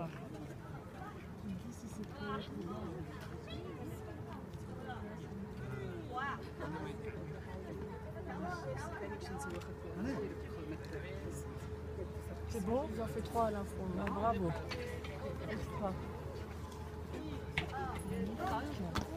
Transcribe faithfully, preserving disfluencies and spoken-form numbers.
pas. Je me dis si c'est trop trop bas. C'est bon? J'en fais trois à la fois. Ah, bravo. Extra.